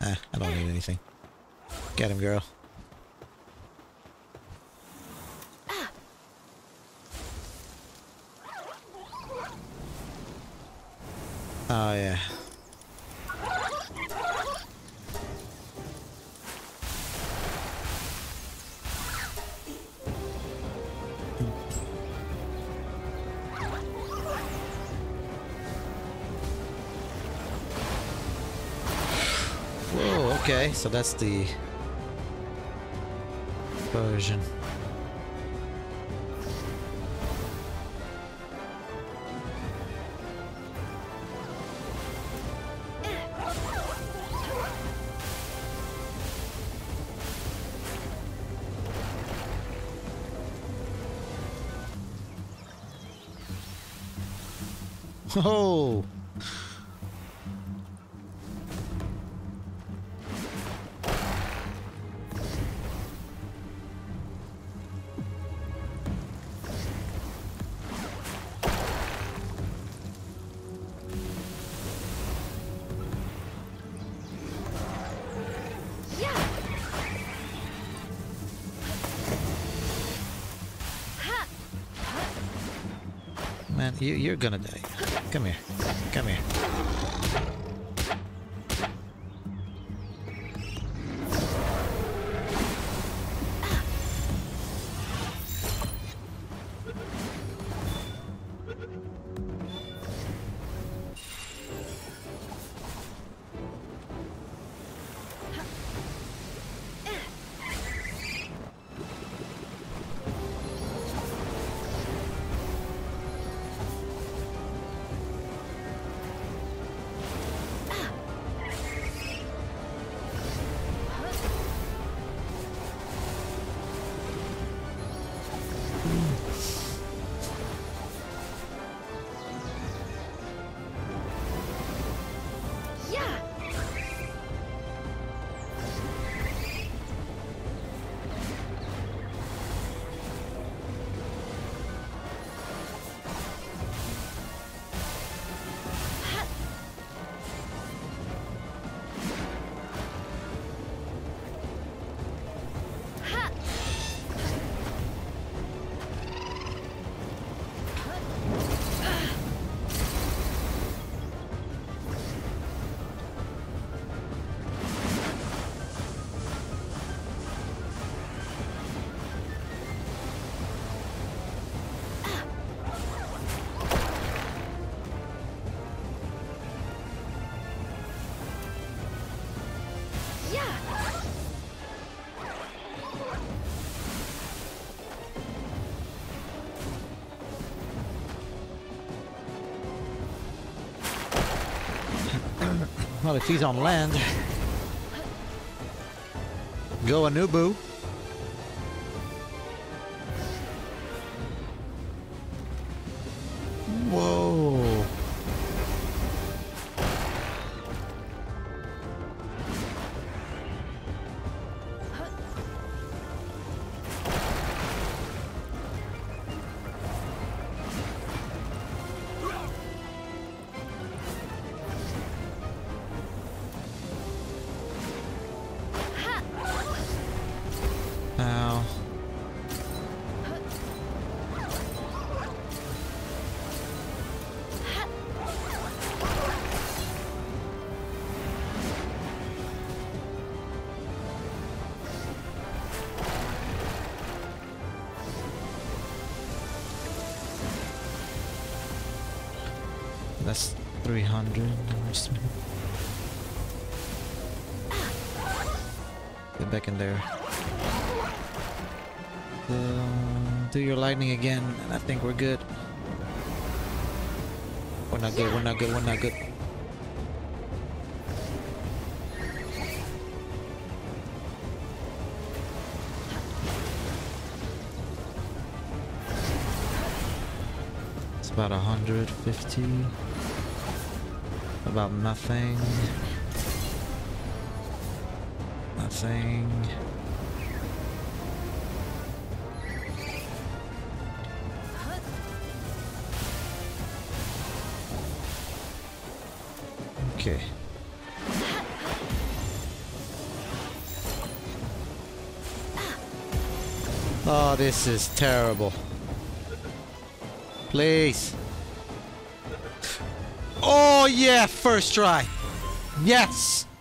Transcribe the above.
I don't need anything. Get him, girl. Oh, yeah. Whoa, okay, so that's the version. Oh! Man, you're gonna die. Come here. Come here. Well, if he's on land, go Anubu. Whoa. Ow. That's 300. Get back in there. Do your lightning again, and I think we're good. We're not good, we're not good, we're not good. It's about 150. About nothing. Nothing. Okay. Oh, this is terrible. Please. Oh yeah, first try. Yes.